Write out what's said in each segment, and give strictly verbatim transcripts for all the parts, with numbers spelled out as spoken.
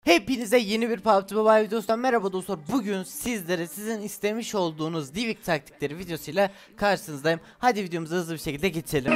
Hepinize yeni bir P U B G Mobile videosundan merhaba dostlar. Bugün sizlere sizin istemiş olduğunuz Livik taktikleri videosuyla karşınızdayım. Hadi videomuza hızlı bir şekilde geçelim.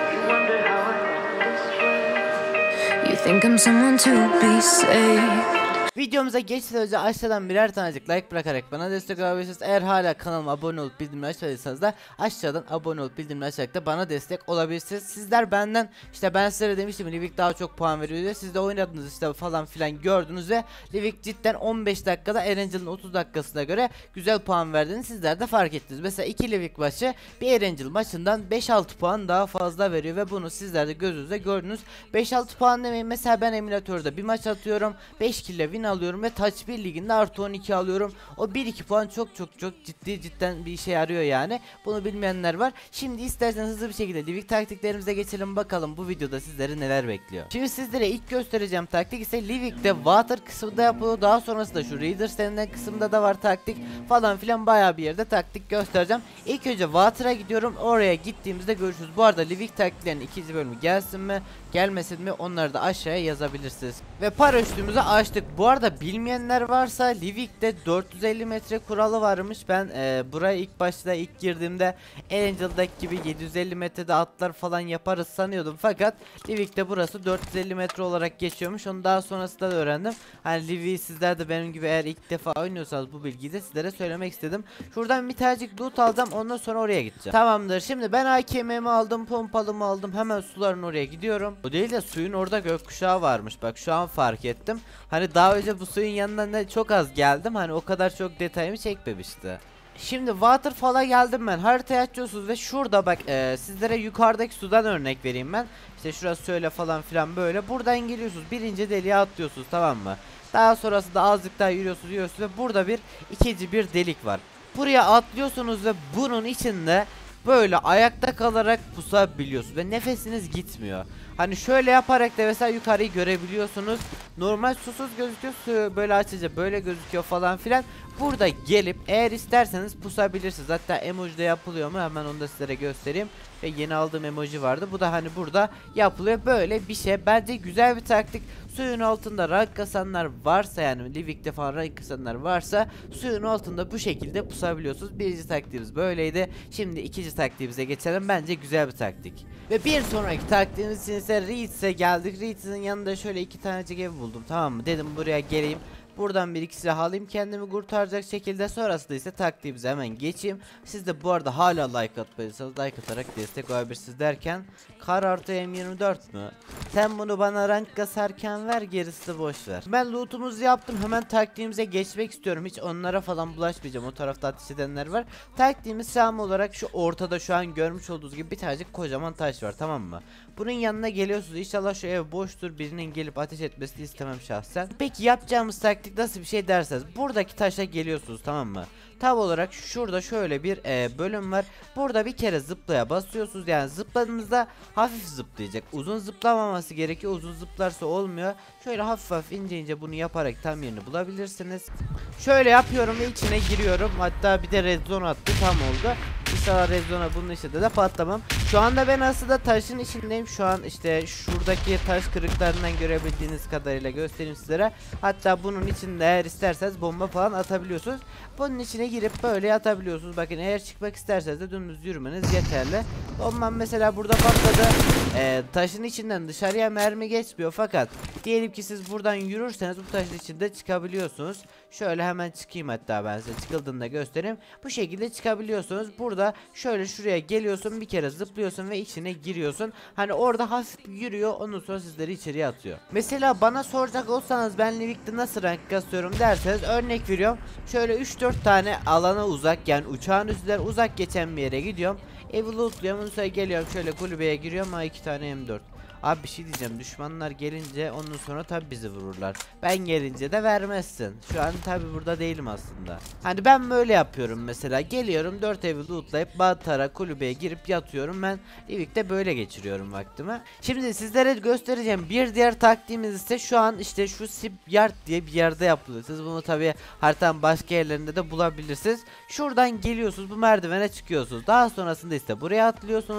You think I'm someone to be saved. Videomuza geçmeden önce aşağıdan birer tanecik like bırakarak bana destek olabilirsiniz. Eğer hala kanalıma abone olup bildirimleri açmadıysanız da aşağıdan abone olup bildirimleri açarak da bana destek olabilirsiniz. Sizler benden işte ben sizlere demiştim Livik daha çok puan veriyor diye. Siz de oynadınız işte falan filan gördünüz ve Livik cidden on beş dakikada Erangel'ın otuz dakikasına göre güzel puan verdiğini sizler de fark ettiniz. Mesela iki Livik maçı bir Erangel maçından beş altı puan daha fazla veriyor ve bunu sizler de gözünüzde gördünüz. beş altı puan demeyin, mesela ben emülatörde bir maç atıyorum, beş kill win alıyorum ve Touch bir liginde artı on iki alıyorum. O bir iki puan çok çok çok ciddi cidden bir işe yarıyor yani. Bunu bilmeyenler var. Şimdi isterseniz hızlı bir şekilde Livik taktiklerimize geçelim, bakalım bu videoda sizleri neler bekliyor. Şimdi sizlere ilk göstereceğim taktik ise Livik'te Water kısmında yapılıyor. Daha sonrasında şu Reader denilen kısımda da var taktik falan filan, bayağı bir yerde taktik göstereceğim. İlk önce Water'a gidiyorum. Oraya gittiğimizde görüşürüz. Bu arada Livik taktiklerinin ikinci bölümü gelsin mi gelmesin mi onları da aşağıya yazabilirsiniz. Ve paraşütümüzü açtık. Bu arada bilmeyenler varsa Livik'te dört yüz elli metre kuralı varmış. Ben e, buraya ilk başta ilk girdiğimde Erangel'daki gibi yedi yüz elli metrede atlar falan yaparız sanıyordum. Fakat Livik'te burası dört yüz elli metre olarak geçiyormuş. Onu daha sonrasında da öğrendim. Hani Livik'i sizler de benim gibi eğer ilk defa oynuyorsanız bu bilgiyi de sizlere söylemek istedim. Şuradan bir tanecik loot alacağım, ondan sonra oraya gideceğim. Tamamdır. Şimdi ben A K M'mi aldım, pompalımı aldım. Hemen suların oraya gidiyorum. O değil de suyun orada gökkuşağı varmış. Bak şu an fark ettim. Hani daha önce bu suyun yanına ne çok az geldim. Hani o kadar çok detayımı çekmemişti. Şimdi Waterfall'a geldim ben. Haritayı açıyorsunuz ve şurada bak e, sizlere yukarıdaki sudan örnek vereyim ben. İşte şurası şöyle falan filan böyle. Buradan geliyorsunuz. Birinci deliğe atlıyorsunuz, tamam mı? Daha sonrasında azıcık daha yürüyorsunuz yürüyorsunuz ve burada bir ikinci bir delik var. Buraya atlıyorsunuz ve bunun içinde böyle ayakta kalarak pusabiliyorsunuz ve nefesiniz gitmiyor. Hani şöyle yaparak da mesela yukarıyı görebiliyorsunuz. Normal susuz gözüküyor, böyle açınca böyle gözüküyor falan filan. Burada gelip eğer isterseniz pusabilirsiniz. Hatta emoji de yapılıyor mu? Hemen onu da sizlere göstereyim. Ve yeni aldığım emoji vardı. Bu da hani burada yapılıyor. Böyle bir şey. Bence güzel bir taktik. Suyun altında rank kasanlar varsa, yani Livik'te falan rank kasanlar varsa suyun altında bu şekilde pusabiliyorsunuz. Birinci taktiğimiz böyleydi. Şimdi ikinci taktiğimize geçelim. Bence güzel bir taktik. Ve bir sonraki taktiğimiz için ise Reeds'e geldik. Reeds'in yanında şöyle iki tanecik ev buldum, tamam mı? Dedim buraya geleyim. Buradan bir iki silah alayım, kendimi kurtaracak şekilde. Sonrasında ise taktiğimize hemen geçeyim. Siz de bu arada hala like atmadıysanız like atarak destek olabilirsiniz derken kar artı M yirmi dört mü? Sen bunu bana rank kasarken ver, gerisi boş ver. Ben lootumuzu yaptım, hemen taktiğimize geçmek istiyorum. Hiç onlara falan bulaşmayacağım, o tarafta ateş edenler var. Taktiğimiz sağım olarak şu ortada şu an görmüş olduğunuz gibi bir tanecik kocaman taş var, tamam mı? Bunun yanına geliyorsunuz. İnşallah şu ev boştur, birinin gelip ateş etmesini istemem şahsen. Peki yapacağımız taktik nasıl bir şey derseniz, buradaki taşa geliyorsunuz, tamam mı? Tam olarak şurada şöyle bir e, bölüm var. Burada bir kere zıplaya basıyorsunuz. Yani zıpladığınızda hafif zıplayacak. Uzun zıplamaması gerekiyor. Uzun zıplarsa olmuyor. Şöyle hafif hafif ince ince bunu yaparak tam yerini bulabilirsiniz. Şöyle yapıyorum ve içine giriyorum. Hatta bir de red zone attı, tam oldu. İnşallah red zone'a bunun içinde de patlamam. Şu anda ben aslında taşın içindeyim. Şu an işte şuradaki taş kırıklarından görebildiğiniz kadarıyla göstereyim sizlere. Hatta bunun içinde eğer isterseniz bomba falan atabiliyorsunuz. Bunun içine girip böyle yatabiliyorsunuz. Bakın eğer çıkmak isterseniz de dümdüz yürümeniz yeterli. Bombam mesela burada patladı. Ee, taşın içinden dışarıya mermi geçmiyor, fakat diyelim ki siz buradan yürürseniz bu taşın içinde çıkabiliyorsunuz. Şöyle hemen çıkayım, hatta ben size çıkıldığında göstereyim. Bu şekilde çıkabiliyorsunuz. Burada şöyle şuraya geliyorsun, bir kere zıplıyorsun ve içine giriyorsun. Hani orada hafif yürüyor, ondan sonra sizleri içeriye atıyor. Mesela bana soracak olsanız ben Livik'te nasıl rank kasıyorum derseniz, örnek veriyorum. Şöyle üç dört tane alana uzak, yani uçağın üstünden uzak geçen bir yere gidiyorum. Evi lootluyorum, ondan sonra geliyorum şöyle kulübeye giriyorum. Ha, iki tane M dört. Abi bir şey diyeceğim, düşmanlar gelince ondan sonra tabi bizi vururlar. Ben gelince de vermezsin. Şu an tabi burada değilim aslında. Hani ben böyle yapıyorum mesela. Geliyorum dört evi lootlayıp Batara kulübeye girip yatıyorum. Ben Livik'te böyle geçiriyorum vaktimi. Şimdi sizlere göstereceğim bir diğer taktiğimiz ise şu an işte şu Shipyard diye bir yerde yapılıyor. Siz bunu tabi haritanın başka yerlerinde de bulabilirsiniz. Şuradan geliyorsunuz, bu merdivene çıkıyorsunuz. Daha sonrasında işte buraya atlıyorsunuz.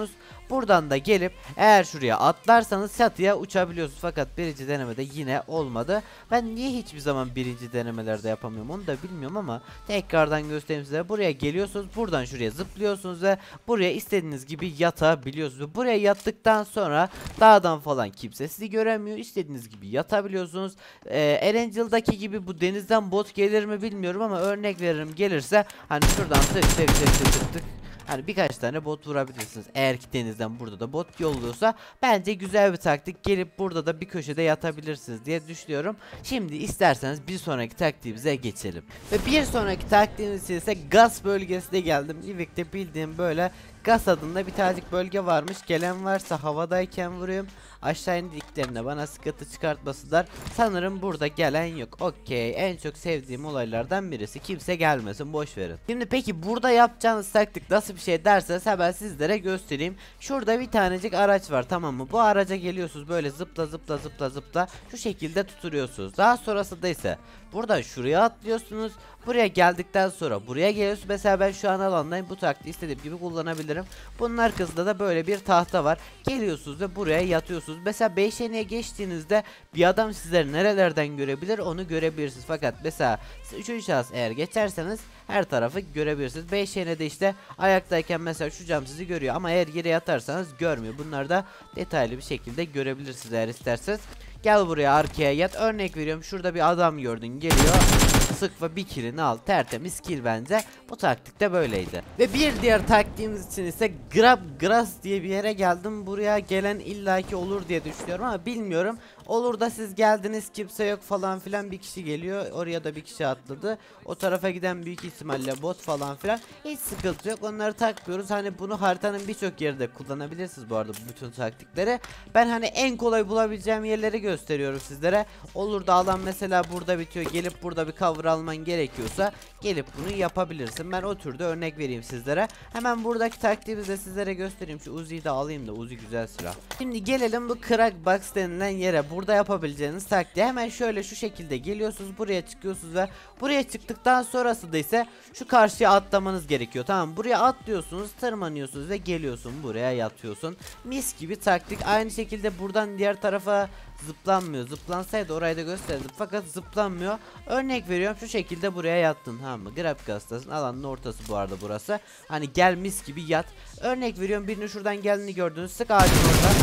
Buradan da gelip eğer şuraya atlarsanız çatıya uçabiliyorsunuz. Fakat birinci denemede yine olmadı. Ben niye hiçbir zaman birinci denemelerde yapamıyorum onu da bilmiyorum ama tekrardan göstereyim size. Buraya geliyorsunuz, buradan şuraya zıplıyorsunuz ve buraya istediğiniz gibi yatabiliyorsunuz. Buraya yattıktan sonra dağdan falan kimse sizi göremiyor. İstediğiniz gibi yatabiliyorsunuz. Ee, Erangel'daki gibi bu denizden bot gelir mi bilmiyorum ama örnek veririm, gelirse hani şuradan tık tık tık tık tık tık hani birkaç tane bot vurabilirsiniz. Eğer ki denizden burada da bot yolluyorsa bence güzel bir taktik. Gelip burada da bir köşede yatabilirsiniz diye düşünüyorum. Şimdi isterseniz bir sonraki taktiğimize geçelim. Ve bir sonraki taktiğimiz ise gaz bölgesine geldim. Livik'te bildiğim böyle gaz adında bir tanecik bölge varmış. Gelen varsa havadayken vurayım. Aşağı indiklerinde bana sıkıntı çıkartmasınlar. Sanırım burada gelen yok. Okey. En çok sevdiğim olaylardan birisi. Kimse gelmesin, boş verin. Şimdi peki burada yapacağınız taktik nasıl bir şey derseniz hemen sizlere göstereyim. Şurada bir tanecik araç var, tamam mı? Bu araca geliyorsunuz, böyle zıpla zıpla zıpla zıpla şu şekilde tuturuyorsunuz. Daha sonrasında ise burada şuraya atlıyorsunuz. Buraya geldikten sonra buraya geliyorsunuz. Mesela ben şu an alandayım. Bu taktiği istediğim gibi kullanabilirim. Bunun arkasında da böyle bir tahta var. Geliyorsunuz ve buraya yatıyorsunuz. Mesela beş eniye geçtiğinizde bir adam sizleri nerelerden görebilir onu görebilirsiniz. Fakat mesela üçüncü şahıs eğer geçerseniz her tarafı görebilirsiniz. beş enede işte ayaktayken mesela şu cam sizi görüyor ama eğer yere yatarsanız görmüyor. Bunları da detaylı bir şekilde görebilirsiniz eğer isterseniz. Gel buraya, arkaya yat. Örnek veriyorum, şurada bir adam gördün, geliyor. Sık ve bir killini al. Tertemiz kill bence. Bu taktik de böyleydi. Ve bir diğer taktiğimiz için ise Grab Grass diye bir yere geldim. Buraya gelen illaki olur diye düşünüyorum ama bilmiyorum. Olur da siz geldiniz, kimse yok falan filan, bir kişi geliyor. Oraya da bir kişi atladı. O tarafa giden büyük ihtimalle bot falan filan. Hiç sıkıntı yok. Onları takmıyoruz. Hani bunu haritanın birçok yerde kullanabilirsiniz bu arada, bu bütün taktikleri. Ben hani en kolay bulabileceğim yerleri gösteriyorum sizlere. Olur da alan mesela burada bitiyor. Gelip burada bir cover alman gerekiyorsa gelip bunu yapabilirsin. Ben o türde örnek vereyim sizlere. Hemen buradaki taktiğimizi de sizlere göstereyim. Şu Uzi'yi de alayım da, Uzi güzel silah. Şimdi gelelim bu crack box denilen yere. Burada yapabileceğiniz taktiği hemen şöyle şu şekilde geliyorsunuz, buraya çıkıyorsunuz ve buraya çıktıktan sonrası da ise şu karşıya atlamanız gerekiyor. Tamam, buraya atlıyorsunuz, tırmanıyorsunuz ve geliyorsun buraya yatıyorsun. Mis gibi taktik. Aynı şekilde buradan diğer tarafa zıplanmıyor. Zıplansaydı orayı da gösterdim fakat zıplanmıyor. Örnek veriyorum, şu şekilde buraya yattın, tamam mı? Grab kastasın, alanın ortası bu arada burası. Hani gel mis gibi yat. Örnek veriyorum, birini şuradan geldiğini gördünüz, sık ağacın orada.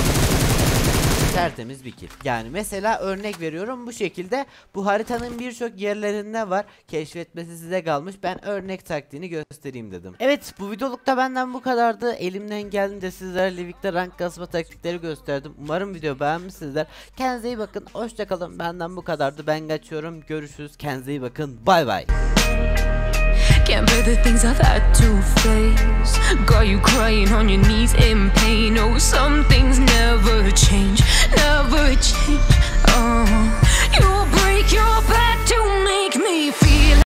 Tertemiz bir kill. Yani mesela örnek veriyorum, bu şekilde bu haritanın birçok yerlerinde var. Keşfetmesi size kalmış. Ben örnek taktiğini göstereyim dedim. Evet, bu videolukta benden bu kadardı. Elimden geldiğince sizlere Livik'te rank kasma taktikleri gösterdim. Umarım video beğenmişsinizdir. Kendinize iyi bakın. Hoşça kalın. Benden bu kadardı. Ben kaçıyorum. Görüşürüz. Kendinize iyi bakın. Bay bay. Can't bear the things I've had to face. Got you crying on your knees in